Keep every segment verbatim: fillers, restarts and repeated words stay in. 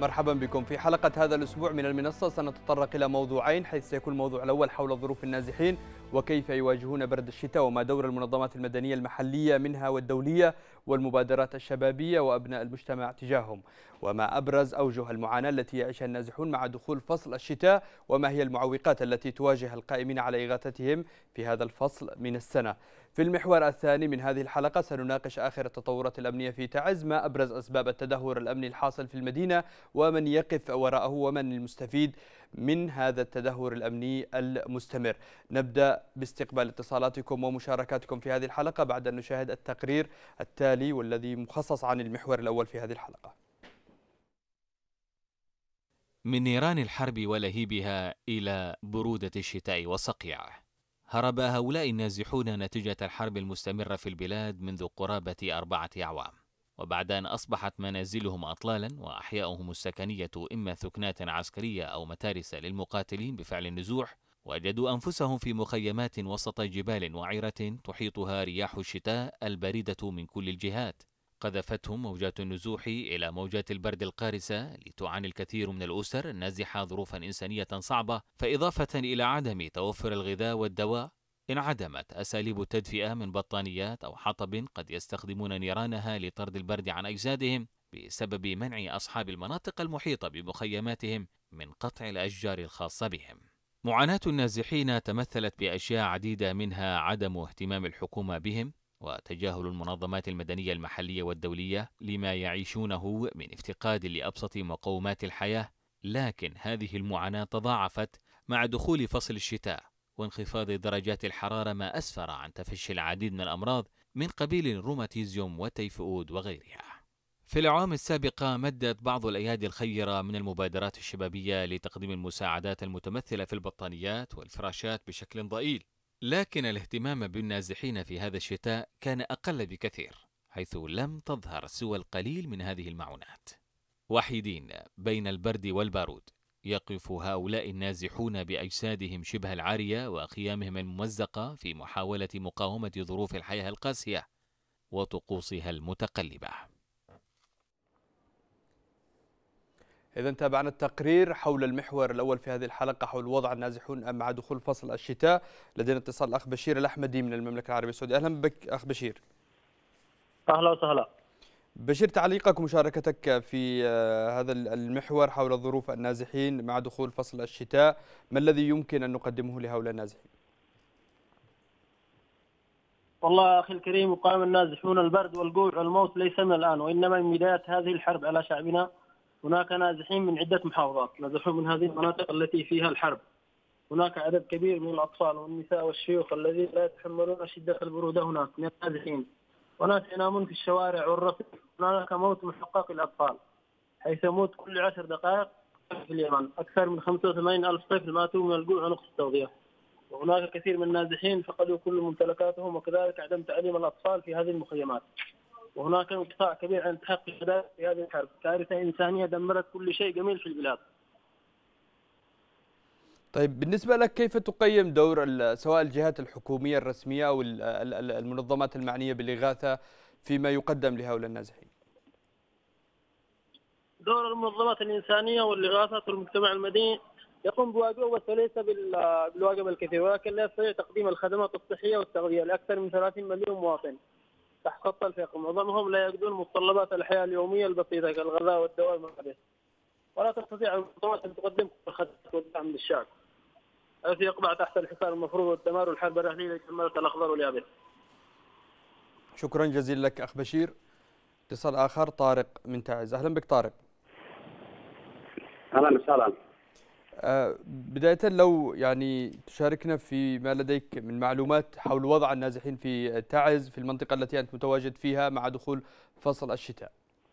مرحبا بكم. في حلقة هذا الأسبوع من المنصة سنتطرق إلى موضوعين، حيث سيكون الموضوع الأول حول ظروف النازحين وكيف يواجهون برد الشتاء، وما دور المنظمات المدنية المحلية منها والدولية والمبادرات الشبابية وأبناء المجتمع تجاههم، وما أبرز أوجه المعاناة التي يعيشها النازحون مع دخول فصل الشتاء، وما هي المعوقات التي تواجه القائمين على إغاثتهم في هذا الفصل من السنة. في المحور الثاني من هذه الحلقة سنناقش آخر التطورات الأمنية في تعز، ما أبرز أسباب التدهور الأمني الحاصل في المدينة ومن يقف وراءه ومن المستفيد من هذا التدهور الأمني المستمر. نبدأ باستقبال اتصالاتكم ومشاركاتكم في هذه الحلقة بعد أن نشاهد التقرير التالي والذي مخصص عن المحور الأول في هذه الحلقة. من نيران الحرب ولهيبها إلى برودة الشتاء وصقيعه، هرب هؤلاء النازحون نتيجة الحرب المستمرة في البلاد منذ قرابة أربعة أعوام، وبعد أن أصبحت منازلهم أطلالا وأحياؤهم السكنية إما ثكنات عسكرية أو متارس للمقاتلين بفعل النزوح، وجدوا أنفسهم في مخيمات وسط جبال وعرة تحيطها رياح الشتاء الباردة من كل الجهات. قذفتهم موجات النزوح إلى موجات البرد القارسة، لتعاني الكثير من الأسر النازحة ظروفا إنسانية صعبة، فإضافة إلى عدم توفر الغذاء والدواء انعدمت أساليب التدفئة من بطانيات أو حطب قد يستخدمون نيرانها لطرد البرد عن أجسادهم بسبب منع أصحاب المناطق المحيطة بمخيماتهم من قطع الأشجار الخاصة بهم. معاناة النازحين تمثلت بأشياء عديدة، منها عدم اهتمام الحكومة بهم وتجاهل المنظمات المدنية المحلية والدولية لما يعيشونه من افتقاد لأبسط مقومات الحياة. لكن هذه المعاناة تضاعفت مع دخول فصل الشتاء وانخفاض درجات الحرارة، ما أسفر عن تفشي العديد من الأمراض من قبيل الروماتيزيوم والتيفؤود وغيرها. في الأعوام السابقة مدت بعض الأيادي الخيرة من المبادرات الشبابية لتقديم المساعدات المتمثلة في البطانيات والفراشات بشكل ضئيل، لكن الاهتمام بالنازحين في هذا الشتاء كان أقل بكثير، حيث لم تظهر سوى القليل من هذه المعونات. وحيدين بين البرد والبارود، يقف هؤلاء النازحون بأجسادهم شبه العارية وخيامهم الممزقة في محاولة مقاومة ظروف الحياة القاسية وطقوسها المتقلبة. إذا تابعنا التقرير حول المحور الأول في هذه الحلقة حول وضع النازحون مع دخول فصل الشتاء. لدينا اتصال الأخ بشير الأحمدي من المملكة العربية السعودية. أهلا بك أخ بشير. أهلا وسهلا. بشير، تعليقك ومشاركتك في هذا المحور حول ظروف النازحين مع دخول فصل الشتاء، ما الذي يمكن أن نقدمه لهؤلاء النازحين؟ والله أخي الكريم، يقام النازحون البرد والجوع والموت ليس من الآن، وإنما من بداية هذه الحرب على شعبنا. هناك نازحين من عدة محافظات نزحوا من هذه المناطق التي فيها الحرب. هناك عدد كبير من الأطفال والنساء والشيوخ الذين لا يتحملون شدة البرودة هناك من النازحين، وناس ينامون في الشوارع والرصيف. هناك موت محقق للأطفال، حيث يموت كل عشر دقائق في اليمن. أكثر من خمسة وثمانين ألف طفل ماتوا من الجوع ونقص التغذية، وهناك كثير من النازحين فقدوا كل ممتلكاتهم، وكذلك عدم تعليم الأطفال في هذه المخيمات. وهناك انقطاع كبير عن تحقق الغذاء في هذه الحرب، كارثة إنسانية دمرت كل شيء جميل في البلاد. طيب، بالنسبة لك كيف تقيم دور سواء الجهات الحكومية الرسمية أو المنظمات المعنية بالإغاثة فيما يقدم لهؤلاء النازحين؟ دور المنظمات الإنسانية والإغاثة والمجتمع المدني يقوم بواجبه، بس ليس بالواجب الكثير، ولكن لا يستطيع تقديم الخدمات الصحية والتغذية لأكثر من ثلاثين مليون مواطن تحت خط الفقر. معظمهم لا يجدون متطلبات الحياة اليومية البسيطة كالغذاء والدواء والملابس، ولا تستطيع المنظمات أن تقدم الخدمات والدعم للشعب، الذي يقبع تحت الحصار المفروض والدمار والحرب الأهلية التي دمرت الأخضر واليابس. شكرا جزيلا لك أخ بشير. اتصال آخر، طارق من تعز. أهلا بك طارق. أهلا وسهلا. بداية لو يعني تشاركنا في ما لديك من معلومات حول وضع النازحين في تعز في المنطقة التي أنت متواجد فيها مع دخول فصل الشتاء.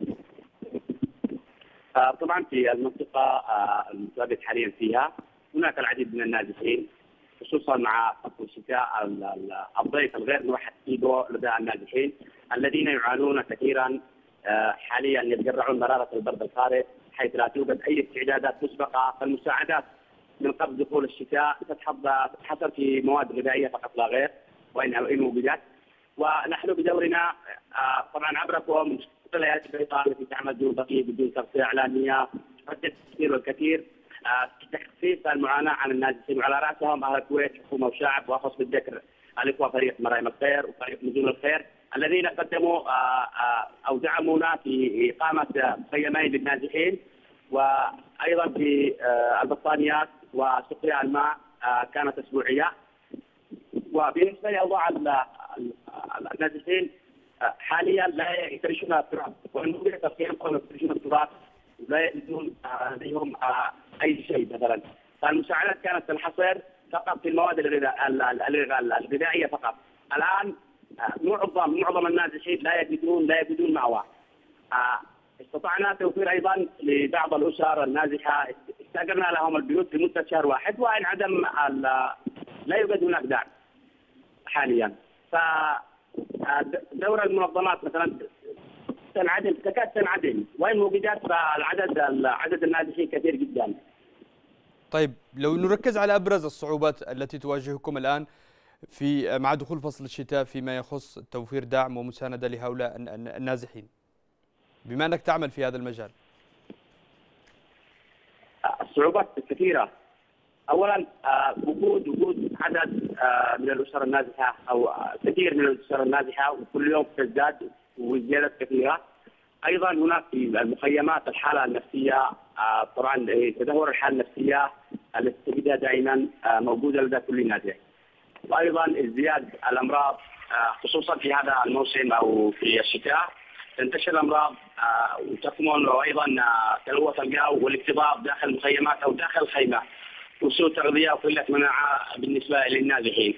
طبعا في المنطقة المتواجد حاليا فيها هناك العديد من النازحين، خصوصا مع فصل الشتاء. الضيف الغير موحد فيه لدى النازحين الذين يعانون كثيرا حاليا، يتجرعون مرارة البرد القارس، حيث لا توجد أي استعدادات مسبقة. فالمساعدات من قبل دخول الشتاء تتحصل في مواد غذائية فقط لا غير، وإن وجدت. ونحن بدورنا طبعا عبركم الهيئات البريطانية التي تعمل بدون تقييد بدون تغطية إعلامية تحدث الكثير والكثير في تخفيف المعاناة عن النازحين، وعلى رأسهم أهل الكويت حكومة وشعب، وأخص بالذكر الإخوة فريق مرايم الخير وفريق نجوم الخير الذين قدموا أو دعمونا في إقامة مخيمين للنازحين، وأيضا في البطانيات وسقيا الماء كانت أسبوعية. وبالنسبة لأوضاع النازحين حاليا لا يفترشون التراب، وإن وجد تفكير قوم يفترشون التراب لا يجدون لديهم أي شيء مثلا. فالمساعدات كانت تنحصر فقط في المواد الغذائية فقط. الآن معظم معظم النازحين لا يجدون لا يجدون مأوى. استطعنا توفير أيضا لبعض الأسر النازحة، استأجرنا لهم البيوت لمدة شهر واحد، وإن عدم لا يوجد هناك دعم حاليا. فدور المنظمات مثلا تنعدم تكاد تنعدم، وإن وجدت فالعدد عدد النازحين كثير جدا. طيب لو نركز على أبرز الصعوبات التي تواجهكم الآن في مع دخول فصل الشتاء فيما يخص توفير دعم ومساندة لهؤلاء النازحين، بما أنك تعمل في هذا المجال. الصعوبات كثيرة. أولا وجود وجود عدد من الأسر النازحة أو كثير من الأسر النازحة، وكل يوم تزداد وزيادة كثيرة. أيضا هناك في المخيمات الحالة النفسية، طبعا تدهور الحالة النفسية التي تجدها دائما موجودة لدى كل نازح. وأيضا ازدياد الأمراض خصوصا في هذا الموسم أو في الشتاء، تنتشر الأمراض وتكمن، وأيضا تلوث الجو والاكتظاظ داخل المخيمات أو داخل الخيمة، وسوء تغذية وقلة مناعة بالنسبة للنازحين.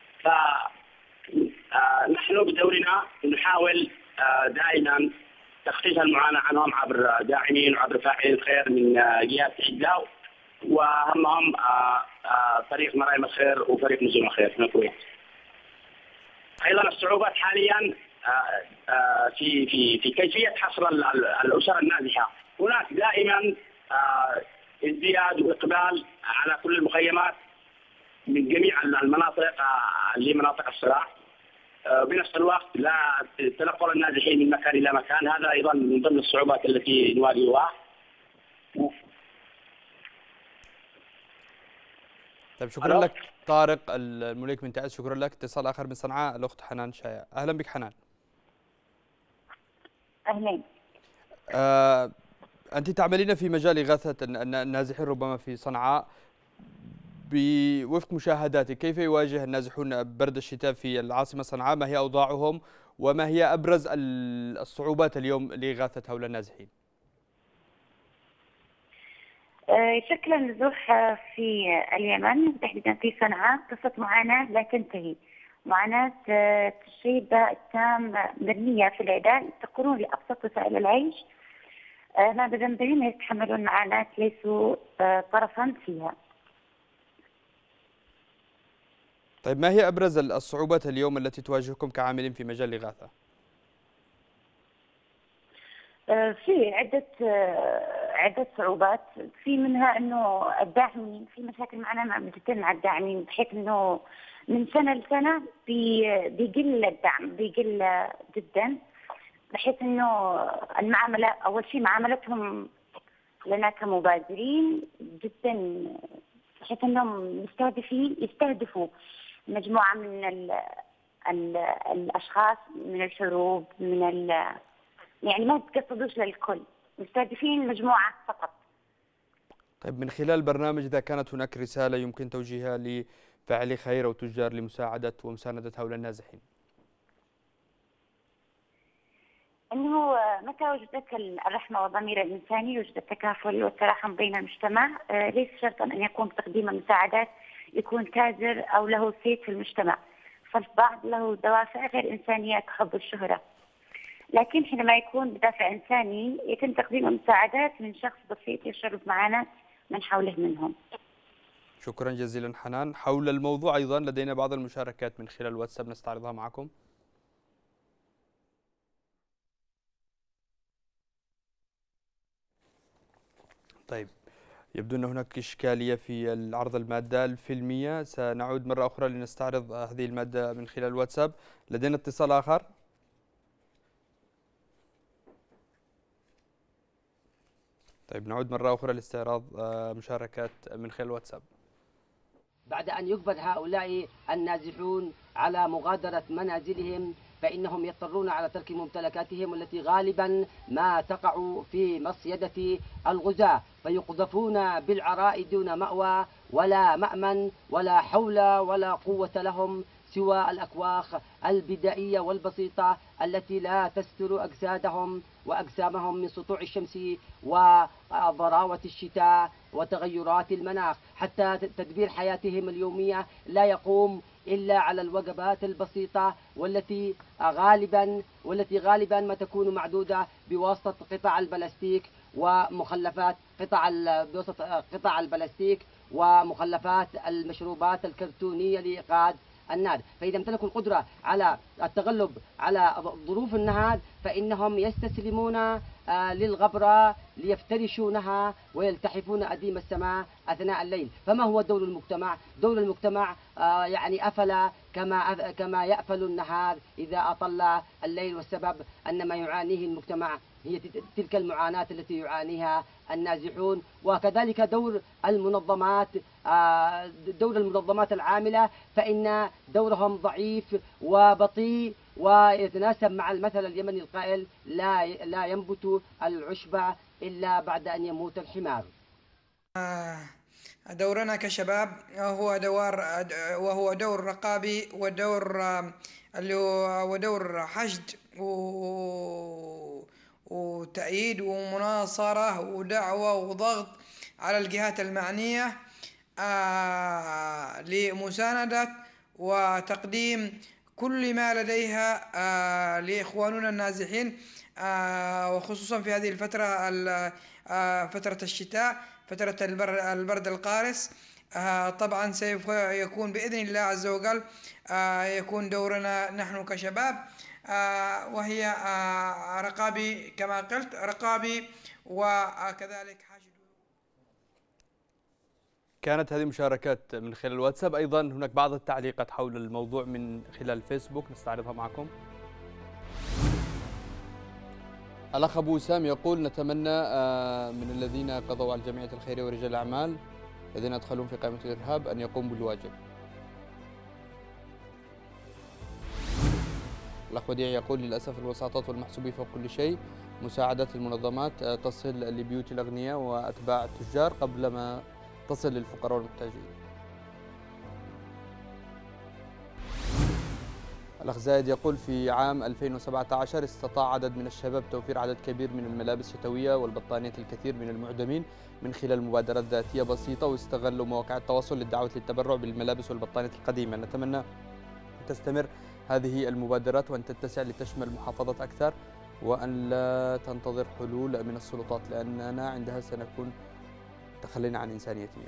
فنحن بدورنا نحاول دائما تخفيف المعاناة عنهم عبر داعمين وعبر فاعلين الخير من جهات عدة، وأهمهم فريق مرايم الخير وفريق نجوم الخير من الكويت. أيضا الصعوبات حاليا في في في كيفية حصر الأسر النازحة. هناك دائما ازدياد واقبال على كل المخيمات من جميع المناطق لمناطق الصراع. بنفس الوقت لا تنقل النازحين من مكان الى مكان، هذا ايضا من ضمن الصعوبات التي نواجهها. طيب شكرا لك طارق المليك من تعز، شكرا لك. اتصال اخر من صنعاء الاخت حنان شايع. اهلا بك حنان. اهلا. آه انت تعملين في مجال اغاثه النازحين ربما في صنعاء. بوفق مشاهداتك كيف يواجه النازحون برد الشتاء في العاصمة صنعاء؟ ما هي أوضاعهم وما هي أبرز الصعوبات اليوم لإغاثة هؤلاء النازحين؟ شكل النزوح في اليمن تحديدا في صنعاء قصة معاناة لا تنتهي، معاناة الشيبة التام مرمية في العداء، يفتقرون لأبسط وسائل العيش، ما بذنبهم يتحملون معاناة ليسوا طرفا فيها. طيب ما هي أبرز الصعوبات اليوم التي تواجهكم كعاملين في مجال الإغاثة؟ في عدة عدة صعوبات، في منها انه الداعمين في مشاكل معنا مع مدتين مع الداعمين، بحيث انه من سنة لسنة بيقل الدعم بيقل جدا، بحيث انه المعاملة اول شيء معاملتهم لنا كمبادرين جدا، بحيث انهم مستهدفين يستهدفوا مجموعة من ال ال الاشخاص من الحروب من ال يعني ما تقصدوش للكل، مستهدفين مجموعة فقط. طيب من خلال البرنامج إذا كانت هناك رسالة يمكن توجيهها لفاعلي خير أو تجار لمساعدة ومساندة هؤلاء النازحين؟ أنه متى وجدت الرحمة والضمير الإنساني يوجد التكافل والتراحم بين المجتمع، ليس شرطا أن يقوم بتقديم المساعدات يكون تاجر أو له صيت في المجتمع، فالبعض له دوافع غير إنسانية كحب الشهرة، لكن حينما يكون بدافع إنساني يتم تقديم المساعدات من شخص بسيط يشعر بمعاناة من حوله منهم. شكرا جزيلا حنان. حول الموضوع أيضا لدينا بعض المشاركات من خلال الواتساب نستعرضها معكم. طيب يبدو أن هناك إشكالية في العرض المادة الفيلمية، سنعود مرة أخرى لنستعرض هذه المادة من خلال الواتساب. لدينا اتصال آخر. طيب طيب نعود مرة أخرى لاستعراض مشاركات من خلال الواتساب. بعد أن يجبر هؤلاء النازحون على مغادرة منازلهم فإنهم يضطرون على ترك ممتلكاتهم التي غالبا ما تقع في مصيدة الغزاة، فيقذفون بالعراء دون مأوى ولا مأمن ولا حول ولا قوة لهم سوى الأكواخ البدائية والبسيطة التي لا تستر أجسادهم وأجسامهم من سطوع الشمس وضراوة الشتاء وتغيرات المناخ. حتى تدبير حياتهم اليومية لا يقوم إلا على الوجبات البسيطة والتي غالبا والتي غالبا ما تكون معدودة بواسطة قطع البلاستيك ومخلفات قطع بواسطة قطع البلاستيك ومخلفات المشروبات الكرتونية لإيقاد النار. فإذا امتلكوا القدرة على التغلب على ظروف النهار فإنهم يستسلمون للغبرة ليفترشونها ويلتحفون أديم السماء أثناء الليل. فما هو دور المجتمع؟ دور المجتمع يعني أفل كما كما يأفل النهار إذا أطل الليل، والسبب أن ما يعانيه المجتمع هي تلك المعاناة التي يعانيها النازحون. وكذلك دور المنظمات دور المنظمات العاملة فإن دورهم ضعيف وبطيء ويتناسب مع المثل اليمني القائل لا لا ينبت العشب إلا بعد أن يموت الحمار. دورنا كشباب هو دور وهو دور رقابي ودور ودور حشد وتأييد ومناصرة ودعوة وضغط على الجهات المعنية لمساندة وتقديم كل ما لديها لإخواننا النازحين، وخصوصا في هذه الفترة فترة الشتاء فترة البرد القارس. طبعا سوف يكون بإذن الله عز وجل يكون دورنا نحن كشباب وهي رقابي كما قلت رقابي وكذلك حشد. كانت هذه مشاركات من خلال الواتساب. أيضا هناك بعض التعليقات حول الموضوع من خلال الفيسبوك نستعرضها معكم. الأخ أبو وسام يقول نتمنى من الذين قضوا على الجمعية الخيرية ورجال الأعمال الذين يدخلون في قائمة الإرهاب أن يقوموا بالواجب. الأخ وديع يقول للأسف الوساطات والمحسوبين فوق كل شيء، مساعدة المنظمات تصل لبيوت الأغنياء وأتباع التجار قبل ما تصل للفقراء والمحتاجين. الأخ زايد يقول في عام ألفين وسبعة عشر استطاع عدد من الشباب توفير عدد كبير من الملابس الشتوية والبطانيات الكثير من المعدمين من خلال مبادرات ذاتية بسيطة، واستغلوا مواقع التواصل للدعوة للتبرع بالملابس والبطانيات القديمة. نتمنى أن تستمر هذه المبادرات وأن تتسع لتشمل محافظات أكثر وأن لا تنتظر حلول من السلطات، لأننا عندها سنكون تخلينا عن إنسانيتنا.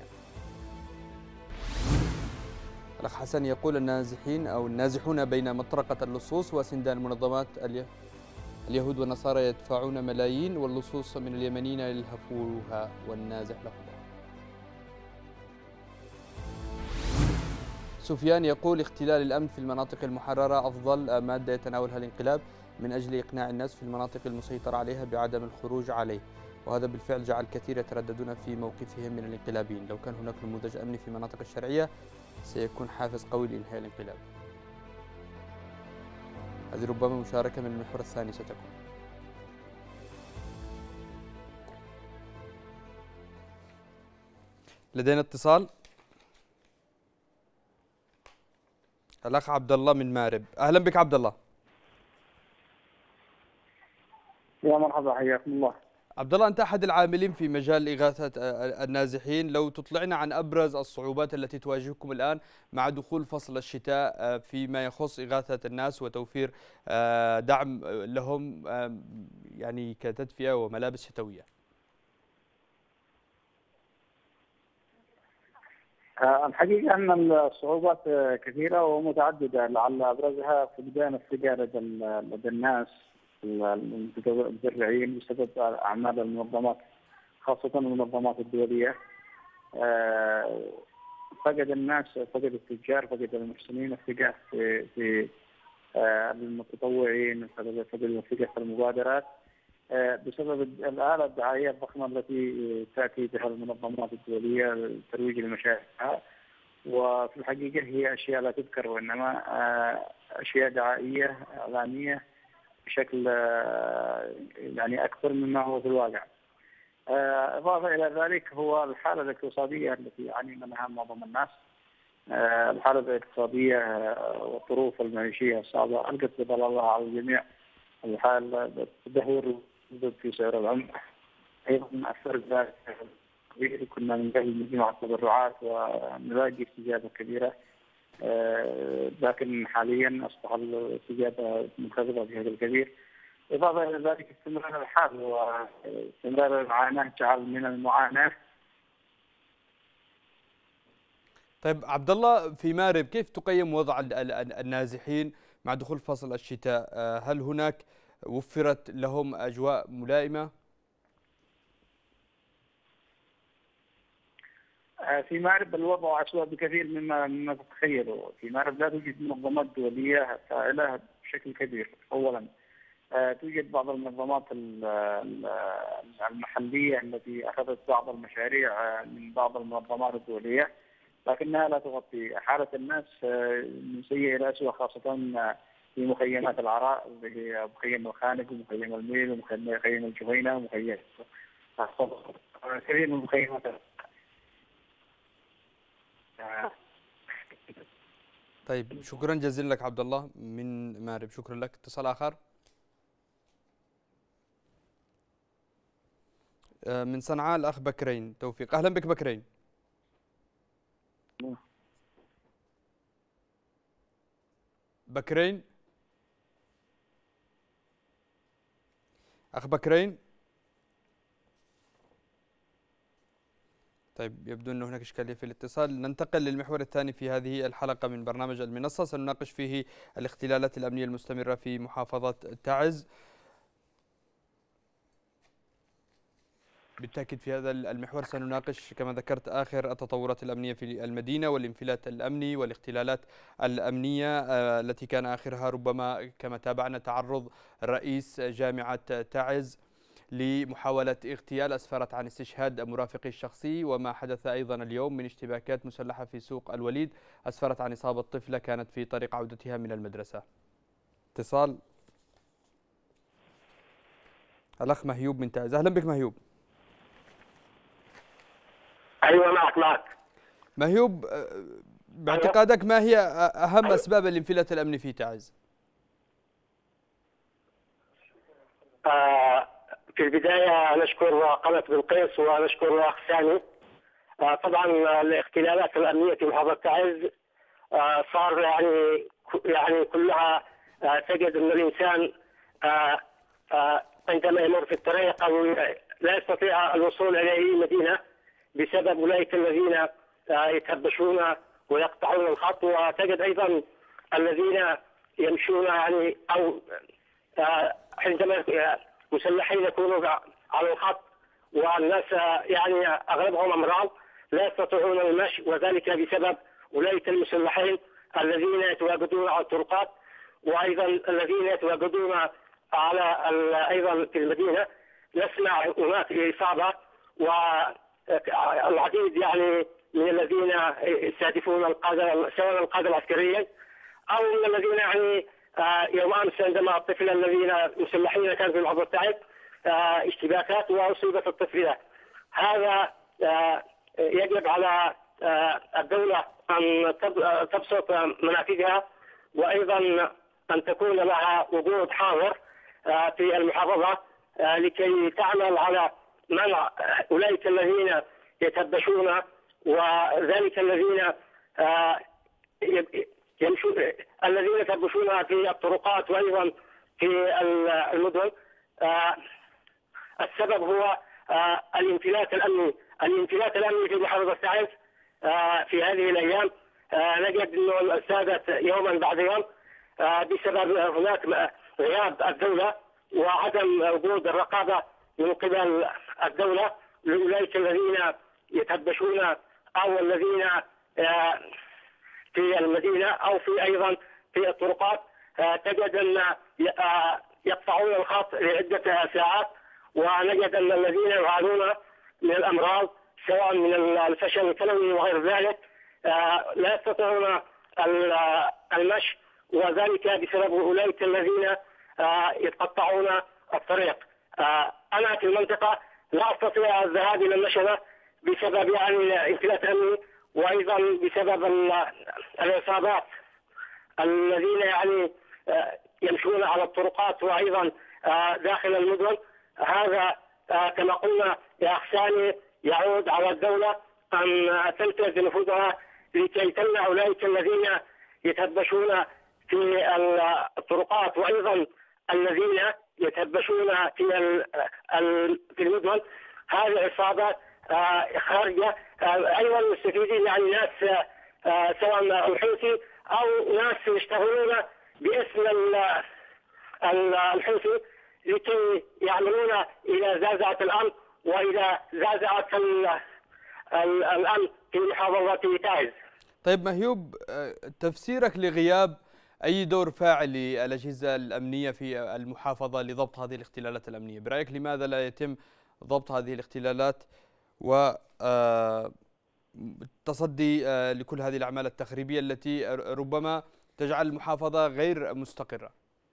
الأخ حسن يقول النازحين أو النازحون بين مطرقة اللصوص وسندان المنظمات اليهود والنصارى يدفعون ملايين واللصوص من اليمنيين يلهفوها والنازح لفظها. سفيان يقول اختلال الأمن في المناطق المحررة أفضل مادة يتناولها الانقلاب من أجل إقناع الناس في المناطق المسيطر عليها بعدم الخروج عليه، وهذا بالفعل جعل كثير يترددون في موقفهم من الانقلابيين. لو كان هناك نموذج أمني في المناطق الشرعية سيكون حافز قوي لإنهاء الانقلاب. هذه ربما مشاركة من المحور الثاني ستكون. لدينا اتصال. الأخ عبد الله من مارب. أهلا بك عبد الله. يا مرحبا حياكم الله. عبد الله، أنت أحد العاملين في مجال إغاثة النازحين، لو تطلعنا عن أبرز الصعوبات التي تواجهكم الآن مع دخول فصل الشتاء فيما يخص إغاثة الناس وتوفير دعم لهم يعني كتدفئة وملابس شتوية. الحقيقة أن الصعوبات كثيرة ومتعددة، لعل أبرزها فقدان الثقة لدى الناس المتبرعين بسبب أعمال المنظمات خاصة المنظمات الدولية. فقد الناس فقد التجار فقد المحسنين الثقة في في المتطوعين، فقد الثقة في المبادرات. بسبب الآلة الدعائية الضخمة التي تأتي بها المنظمات الدولية لترويج لمشاريعها، وفي الحقيقة هي أشياء لا تذكر، وإنما أشياء دعائية إعلامية بشكل يعني أكبر مما هو في الواقع. إضافة إلى ذلك هو الحالة الاقتصادية التي يعاني منها معظم الناس. الحالة الاقتصادية والظروف المعيشية الصعبة ألقت بظل الله على الجميع. الحال التدهور في سعر العملة أيضا أثر ذلك كبير. كنا من قبل مجموعة التبرعات ونلاقي استجابة كبيرة، لكن حاليا أصبح الاستجابة منخفضة بشكل كبير. إضافة إلى ذلك استمرار الحال واستمرار المعاناة جعل من المعاناة. طيب عبد الله، في مارب كيف تقيم وضع النازحين مع دخول فصل الشتاء؟ هل هناك وفرت لهم أجواء ملائمة؟ في مارب الوضع أسوأ بكثير مما مما تتخيلوا. في مارب لا توجد منظمات دولية فاعلة بشكل كبير. أولا توجد بعض المنظمات المحلية التي أخذت بعض المشاريع من بعض المنظمات الدولية، لكنها لا تغطي حالة الناس من سيء إلى أسوأ، خاصة في مخيمات العراء، مخيم الخانق ومخيم الميل ومخيم الجهينة ومخيم كثير من المخيمات. طيب شكرا جزيلا لك عبد الله من مارب. شكرا لك. اتصال آخر من صنعاء، الأخ بكرين توفيق. أهلا بك بكرين. بكرين أخ بكرين. طيب يبدو أن هناك إشكالية في الاتصال. ننتقل للمحور الثاني في هذه الحلقة من برنامج المنصة، سنناقش فيه الاختلالات الأمنية المستمرة في محافظة تعز. بالتأكيد في هذا المحور سنناقش كما ذكرت آخر التطورات الأمنية في المدينة والانفلات الأمني والاختلالات الأمنية التي كان آخرها ربما كما تابعنا تعرض رئيس جامعة تعز لمحاولة اغتيال أسفرت عن استشهاد مرافقه الشخصي، وما حدث أيضا اليوم من اشتباكات مسلحة في سوق الوليد أسفرت عن إصابة طفلة كانت في طريق عودتها من المدرسة. اتصال الأخ مهيوب من تعز. أهلا بك مهيوب. ايوه معك معك مهيوب، باعتقادك ما هي اهم اسباب الانفلات الامني في تعز؟ آه في البدايه نشكر قناه بلقيس ونشكر الاخ سامي. آه طبعا الاختلالات الامنيه في محافظه تعز آه صار يعني يعني كلها آه تجد ان الانسان آه آه عندما يمر في الطريق او لا يستطيع الوصول الى اي مدينه بسبب اولئك الذين يتهبشون ويقطعون الخط، وتجد ايضا الذين يمشون يعني او عندما مسلحين يكونوا على الخط والناس يعني اغلبهم امراض لا يستطيعون المشي، وذلك بسبب اولئك المسلحين الذين يتواجدون على الطرقات، وايضا الذين يتواجدون على ايضا في المدينه. نسمع هناك اصابه و العديد يعني من الذين يستهدفون القادة سواء القادة العسكريين او من الذين يعني يوم امس عندما الطفل الذين مسلحين كان في محافظة تعز اشتباكات واصيبت الطفلة. هذا يجب على الدولة ان تبسط منافذها، وايضا ان تكون لها وجود حاضر في المحافظة لكي تعمل على منع أولئك الذين يتهبشون، وذلك الذين يمشون الذين يتهبشون في الطرقات وأيضا في المدن. السبب هو الانفلات الأمني الانفلات الأمني في محافظة تعز في هذه الأيام. نجد أنه زادت يوما بعد يوم بسبب هناك غياب الدولة وعدم وجود الرقابة من قبل الدولة لأولئك الذين يتهبشون أو الذين في المدينة أو في أيضا في الطرقات. تجد أن يقطعون الخط لعدة ساعات ونجد أن الذين يعانون من الأمراض سواء من الفشل الكلوي وغير ذلك لا يستطيعون المشي، وذلك بسبب أولئك الذين يتقطعون الطريق. أنا في المنطقة لا أستطيع الذهاب إلى المشفى بسبب يعني انفلات أمني، وأيضا بسبب الإصابات الذين يعني يمشون على الطرقات وأيضا داخل المدن. هذا كما قلنا يا أخ سامي يعود على الدولة أن تنتهز نفوذها لكي تمنع أولئك الذين يتهبشون في الطرقات وأيضا الذين يتهبشون في في المدن. هذه عصابات خارجة أيضا مستفيدين يعني ناس سواء الحوثي أو ناس يشتغلون باسم الحوثي لكي يعملون إلى زعزعة الأمن وإلى زعزعة الأمن في محافظة تعز. طيب مهيوب، تفسيرك لغياب أي دور فاعل للأجهزة الأمنية في المحافظة لضبط هذه الاختلالات الأمنية؟ برأيك لماذا لا يتم ضبط هذه الاختلالات والتصدي لكل هذه الأعمال التخريبية التي ربما تجعل المحافظة غير مستقرة؟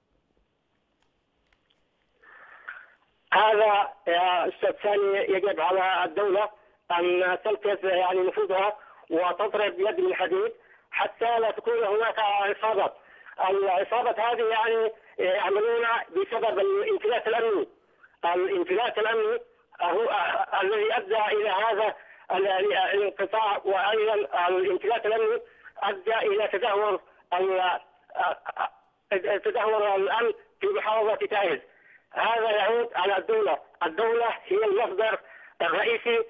هذا يا أستاذ سامي يجب على الدولة أن تلتز يعني نفوذها وتضرب يد من حديد حتى لا تكون هناك عصابات. العصابات هذه يعني يعملون بسبب الانفلات الأمني. الانفلات الأمني هو الذي أدى إلى هذا الانقطاع، وأيضا الانفلات الأمني أدى إلى تدهور تدهور الأمن في محافظة تعز. هذا يعود على الدولة. الدولة هي المصدر الرئيسي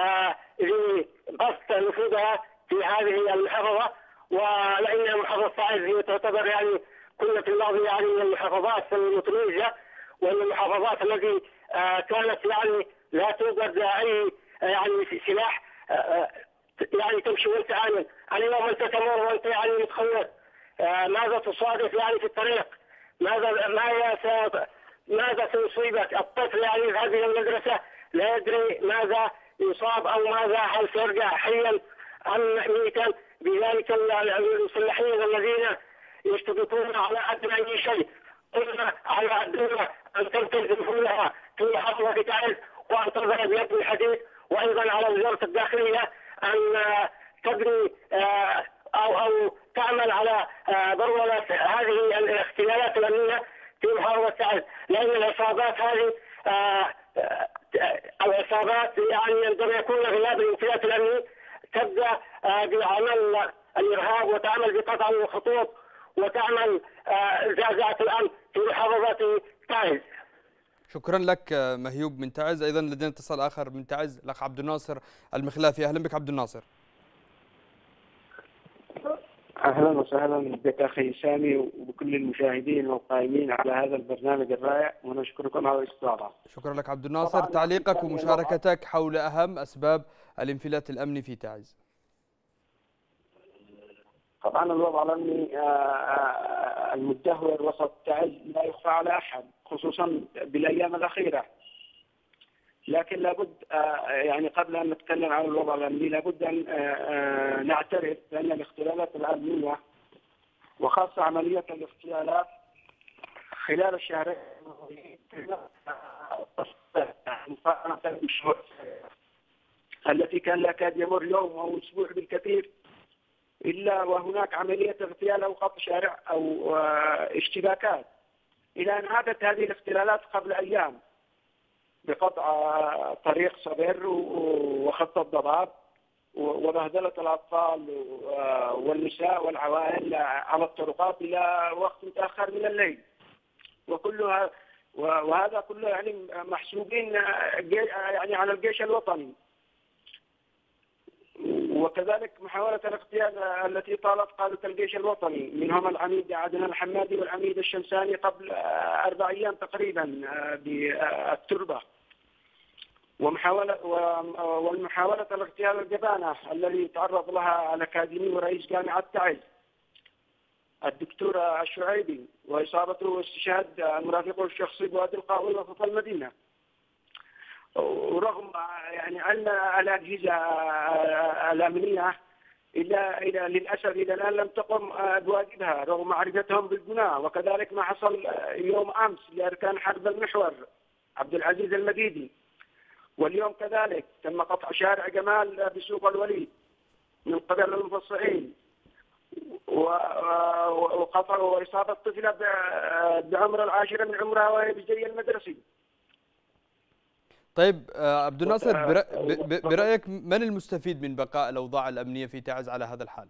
لبسط نفوذها في هذه المحافظة، ولأن محافظة تعز هي تعتبر يعني كنا في الماضي يعني من المحافظات المتميزة ومن المحافظات التي كانت يعني لا توجد أي يعني سلاح يعني تمشي وانت آمن. اليوم انت تمر وانت يعني متخوف. ماذا تصادف يعني في الطريق؟ ماذا ماذا ماذا سيصيبك؟ الطفل يعني يذهب إلى المدرسة لا يدري ماذا يصاب أو ماذا، هل سيرجع حيا أم ميتا؟ بذلك المسلحين الذين يشتبكون على أدنى أي شيء. قلنا على الدولة أن تنتهز نفوذها في محافظة تعز وأن تضرب بيد الحديد، وأيضا على وزارة الداخلية أن تبني أو أو تعمل على ضرورة هذه الاختلالات الأمنية في محافظة تعز، لأن العصابات هذه العصابات يعني عندما يكون غياب الانفلات الأمني تبدأ بعمل الإرهاب وتعمل بقطع الخطوط وتعمل زعزعة الأمن في محافظة تعز. شكرا لك مهيوب من تعز. أيضا لدينا اتصال آخر من تعز، الأخ عبد الناصر المخلافي. أهلا بك عبد الناصر. أهلا وسهلا بك أخي سامي وبكل المشاهدين والقائمين على هذا البرنامج الرائع، ونشكركم على الاستضافة. شكرا لك عبد الناصر. تعليقك ومشاركتك حول أهم أسباب الانفلات الأمني في تعز. طبعا الوضع الأمني المتدهور وسط تعز لا يخفى على أحد، خصوصا بالأيام الأخيرة. لكن لابد يعني قبل أن نتكلم عن الوضع الأمني لابد أن نعترف بأن الاختلالات الأمنية وخاصة عملية الاغتيالات خلال الشهرين التي كان لا يكاد يمر يوم أو أسبوع بالكثير إلا وهناك عملية اغتيال أو قطع شارع أو اشتباكات، إلى أن عادت هذه الاختلالات قبل أيام بقطع طريق صبر وخط الضباب وبهدلة الأطفال والنساء والعوائل على الطرقات إلى وقت متأخر من الليل، وكلها وهذا كله يعني محسوبين يعني على الجيش الوطني. وكذلك محاولة الاغتيال التي طالت قادة الجيش الوطني، منهم العميد عدنان الحمادي والعميد الشمساني قبل أربع أيام تقريبا بالتربة، ومحاولة والمحاولة الاغتيال الجبانة الذي تعرض لها الأكاديمي ورئيس جامعة تعز الدكتور الشعيبي، وإصابته واستشهاد المرافق الشخصي بوادي القاوي وسط المدينة. ورغم يعني أن الأجهزة الأمنية إلى إلى للأسف إلى الآن لم تقم بواجبها رغم معرفتهم بالجناة، وكذلك ما حصل يوم أمس لأركان حرب المحور عبد العزيز المديدي. واليوم كذلك تم قطع شارع جمال بسوق الوليد من قبل المفصحين، وقطع وإصابة طفلة بعمر العاشرة من عمرها وهي بجي المدرسي. طيب عبد الناصر، برأيك من المستفيد من بقاء الأوضاع الأمنية في تعز على هذا الحال؟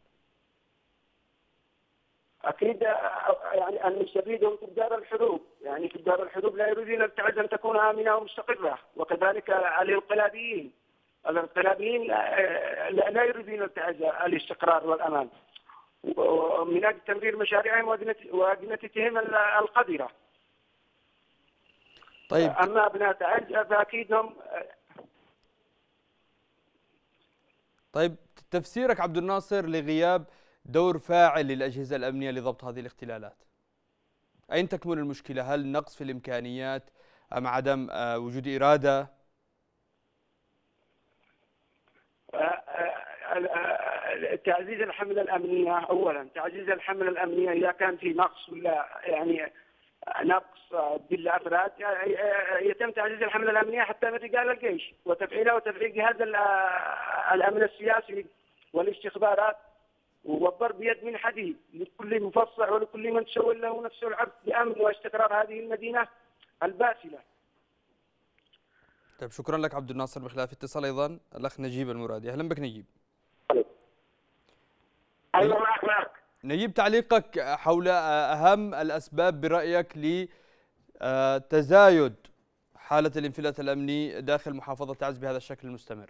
أكيد يعني المستفيد هم تجار الحروب، يعني تجار الحروب لا يريدون تعز أن تكون آمنة ومستقرة، وكذلك الانقلابيين الانقلابيين لا يريدون تعز الاستقرار والأمان من أجل تمرير مشاريعهم وأجنتهم القذرة. طيب أما أبناء تعز فأكيد هم. طيب تفسيرك عبد الناصر لغياب دور فاعل للأجهزة الأمنية لضبط هذه الاختلالات، أين تكمن المشكلة؟ هل نقص في الإمكانيات أم عدم وجود إرادة؟ تعزيز الحملة الأمنية أولا، تعزيز الحملة الأمنية إذا كان في نقص ولا يعني نقص بالأفراد يتم تعزيز الحملة الأمنية حتى من رجال الجيش وتفعيلها وتفعيل جهاز الأمن السياسي والاستخبارات، والضرب بيد من حديد لكل مفصح ولكل من تسول له نفسه العبد بأمن واستقرار هذه المدينة الباسلة. طيب شكرا لك عبد الناصر. بخلاف اتصال أيضا الأخ نجيب المرادي. أهلا بك نجيب. أيوة معك معك. نجيب، تعليقك حول أهم الأسباب برأيك لتزايد حالة الانفلات الأمني داخل محافظة تعز بهذا الشكل المستمر.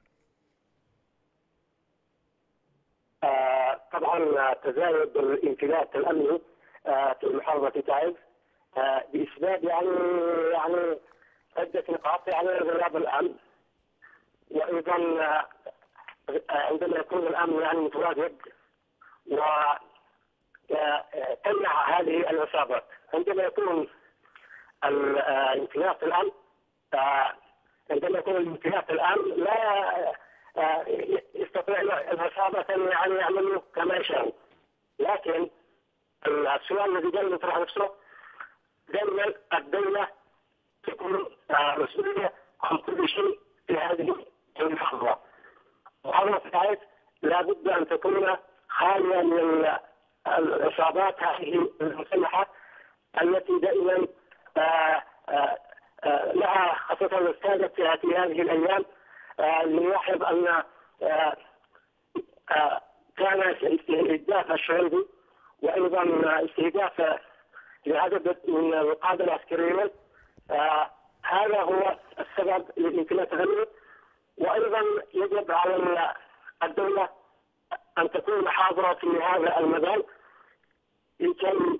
آه طبعا تزايد الانفلات الأمني آه في محافظة تعز آه بأسباب يعني يعني عدة نقاط، يعني غياب الأمن، وأيضا آه عندما يكون الأمن يعني متواجد و تمنع هذه العصابات. عندما يكون الانفلات الامن عندما يكون الانفلات الامن لا يستطيع العصابات ان يعني يعملوا كما يشاءوا. لكن السؤال الذي دائما يطرح نفسه، دائما الدوله تكون مسؤوله عن كل شيء في هذه المحافظه. محافظه تعز لابد ان تكون خاليه من العصابات هذه المسلحة التي دائما آآ آآ لها خاصة الاستاذة في هذه الأيام. نلاحظ أن آآ آآ كان استهداف الشعوبي وأيضا استهداف لعدد من القادة العسكريين، هذا هو السبب للانفلات الأمني. وأيضا يجب على الدولة أن تكون حاضرة في هذا المجال لكي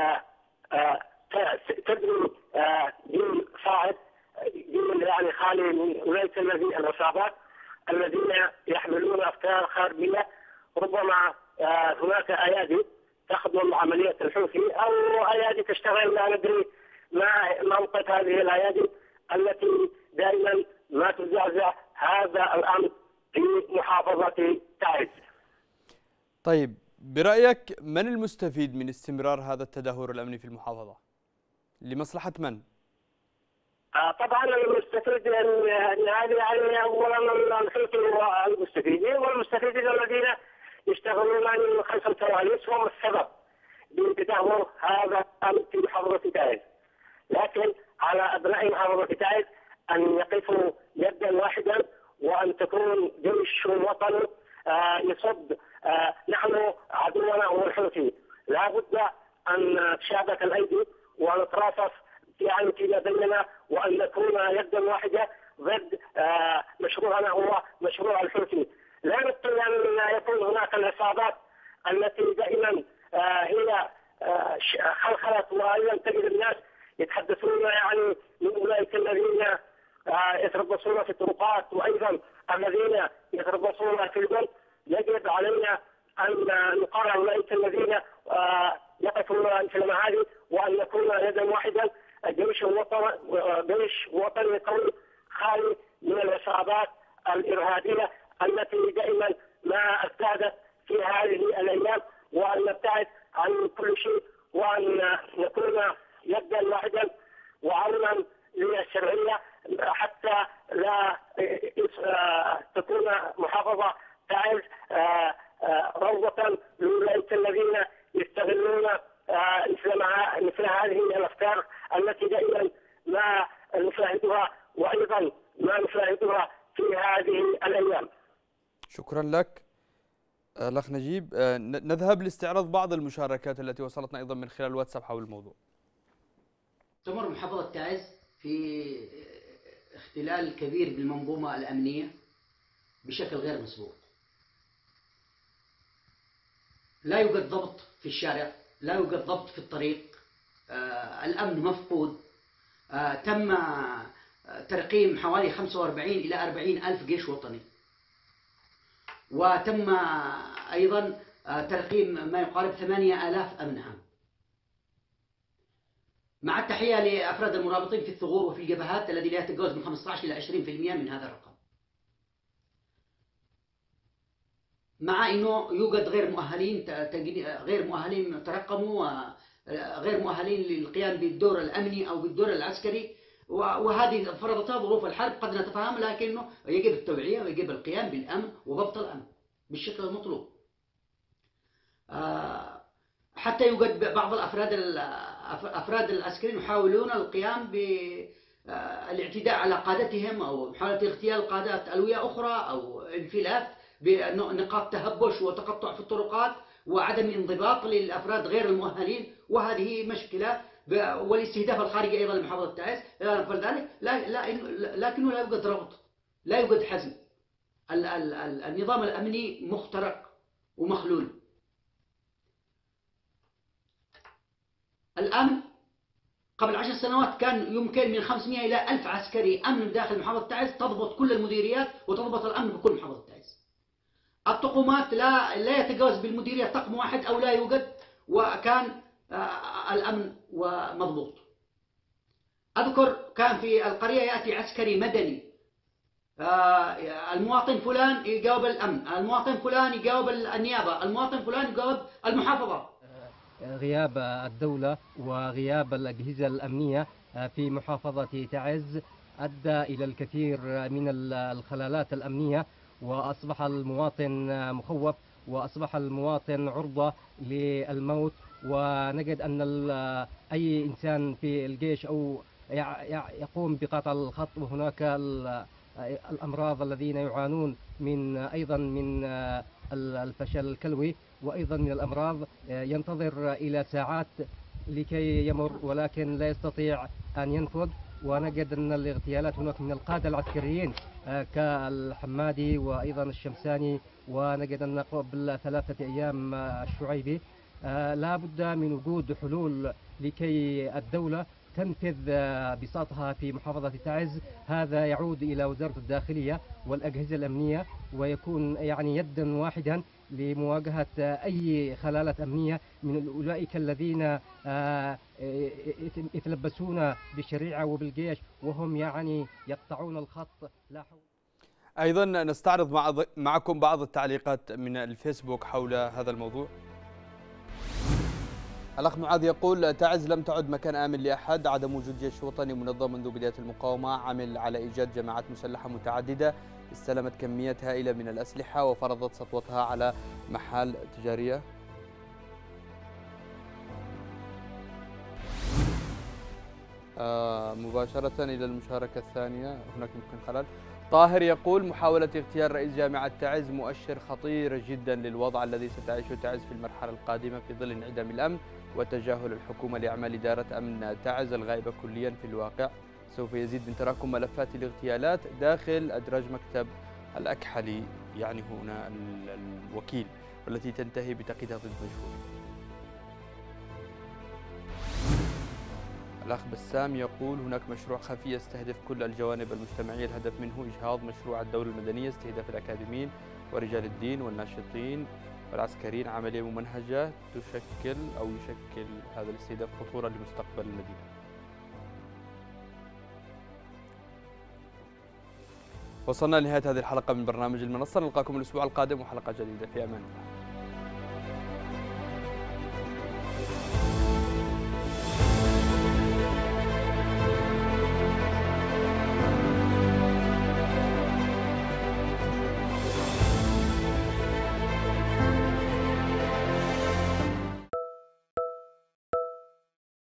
تبني جيل صاعد، جيل يعني خالي من أولئك الذين العصابات الذين يحملون أفكار خارجية. ربما هناك أيادي تخدم عملية الحوثي أو أيادي تشتغل، لا ندري ما منطق هذه الأيادي التي دائما ما تزعزع هذا الأمر في محافظة تعز. طيب برأيك من المستفيد من استمرار هذا التدهور الأمني في المحافظة؟ لمصلحة من؟ آه طبعا المستفيد يعني هذه يعني اولا الحوثي والمستفيدين، والمستفيدين الذين يشتغلون من خلف الكواليس هم السبب بتدهور هذا الامن في محافظة تعز. لكن على ابناء محافظة تعز ان يقفوا يدا واحدا وان تكون جيش وطني آه يصد. آه نحن عدونا هو الحوثي، لا بد ان تشابك الايدي ونتراصص يعني فيما بيننا وان نكون يدا واحده ضد آه مشروعنا هو مشروع الحوثي. لا نبطل ان يكون هناك العصابات التي دائما آه هي آه خلخلت، وايضا تجد الناس يتحدثون يعني من اولئك الذين آه يتربصون في الطرقات وايضا الذين يتربصون في البلد. يجب علينا ان نقارن اولئك الذين آه يقفون في المعادي وان نكون يدا واحدا. جيش وطني جيش وطني قوي خالي التي دائما ما ازدادت في هذه الايام، وان نبتعد عن كل شيء، وان نكون يدا واحدا وعونا للشرعيه، حتى لا تكون محافظه تعز روضه لاولئك الذين يستغلون مثل مثل هذه الافكار التي دائما ما نشاهدها، وايضا ما نشاهدها في هذه الايام. شكرا لك الاخ نجيب. نذهب لاستعراض بعض المشاركات التي وصلتنا ايضا من خلال الواتساب حول الموضوع. تمر محافظة تعز في اختلال كبير بالمنظومة الأمنية بشكل غير مسبوق. لا يوجد ضبط في الشارع، لا يوجد ضبط في الطريق، آه الأمن مفقود. آه تم ترقيم حوالي خمسة وأربعين إلى أربعين ألف جيش وطني، وتم أيضا آه ترقيم ما يقارب ثمانية آلاف أمن عام. مع التحية لأفراد المرابطين في الثغور وفي الجبهات الذي لا يتجاوز من خمسة عشر إلى عشرين بالمئة من هذا الرقم، مع أنه يوجد غير مؤهلين غير مؤهلين ترقموا، غير مؤهلين للقيام بالدور الأمني أو بالدور العسكري، وهذه فرضتها ظروف الحرب قد نتفهم، لكنه يجب التوعية ويجب القيام بالأمن وضبط الأمن بالشكل المطلوب. حتى يوجد بعض الأفراد أفراد العسكريين يحاولون القيام بالاعتداء على قادتهم أو محاولة اغتيال قادات ألوية أخرى أو انفلات بنقاط تهبش وتقطع في الطرقات وعدم انضباط للأفراد غير المؤهلين، وهذه مشكلة، والاستهداف الخارجي أيضا لمحافظة تعز. فلذلك لا لا لكنه لا يوجد ربط، لا يوجد حزم. النظام الأمني مخترق ومخلول. الأمن قبل عشر سنوات كان يمكن من خمسمئة إلى ألف عسكري أمن داخل محافظة تعز تضبط كل المديريات وتضبط الأمن بكل محافظة تعز. الطقومات لا لا يتجاوز بالمديرية طقم واحد أو لا يوجد، وكان الأمن ومضبوط. أذكر كان في القرية يأتي عسكري مدني، المواطن فلان يجاوب الأمن، المواطن فلان يجاوب النيابة، المواطن فلان يجاوب المحافظة. غياب الدولة وغياب الأجهزة الأمنية في محافظة تعز أدى إلى الكثير من الخلالات الأمنية، وأصبح المواطن مخوف، وأصبح المواطن عرضة للموت. ونجد أن أي إنسان في الجيش أو يقوم بقطع الخط، وهناك الأمراض الذين يعانون من أيضا من الفشل الكلوي وأيضا من الأمراض، ينتظر إلى ساعات لكي يمر ولكن لا يستطيع أن ينفذ. ونجد أن الاغتيالات هناك من القادة العسكريين كالحمادي وأيضا الشمساني، ونجد أن قبل ثلاثة أيام الشعيبي. لا بد من وجود حلول لكي الدولة تنفذ بساطها في محافظة تعز. هذا يعود إلى وزارة الداخلية والأجهزة الأمنية، ويكون يعني يدا واحدا لمواجهة أي خلالات أمنية من أولئك الذين يتلبسون بالشريعة وبالجيش وهم يعني يقطعون الخط. لا حول. أيضا نستعرض مع معكم بعض التعليقات من الفيسبوك حول هذا الموضوع. الأخ معاذ يقول: تعز لم تعد مكان آمن لأحد، عدم وجود جيش وطني منظم منذ بداية المقاومة عمل على إيجاد جماعات مسلحة متعددة استلمت كميات هائلة من الأسلحة وفرضت سطوتها على محال تجارية. آه مباشرة إلى المشاركة الثانية، هناك يمكن خلل. طاهر يقول: محاولة اغتيال رئيس جامعة تعز مؤشر خطير جدا للوضع الذي ستعيشه تعز في المرحلة القادمة في ظل انعدام الأمن وتجاهل الحكومة لأعمال إدارة أمن تعز الغائبة كليا في الواقع. سوف يزيد من تراكم ملفات الاغتيالات داخل أدراج مكتب الأكحلي، يعني هنا الوكيل، والتي تنتهي بتقييدها ضد مجهول. الأخ بسام يقول: هناك مشروع خفي يستهدف كل الجوانب المجتمعية، الهدف منه إجهاض مشروع الدولة المدنية، استهداف الأكاديميين ورجال الدين والناشطين والعسكريين، عملية ممنهجة تشكل أو يشكل هذا الاستهداف خطورة لمستقبل المدينة. وصلنا لنهاية هذه الحلقة من برنامج المنصة، نلقاكم الأسبوع القادم وحلقة جديدة، في أمان الله.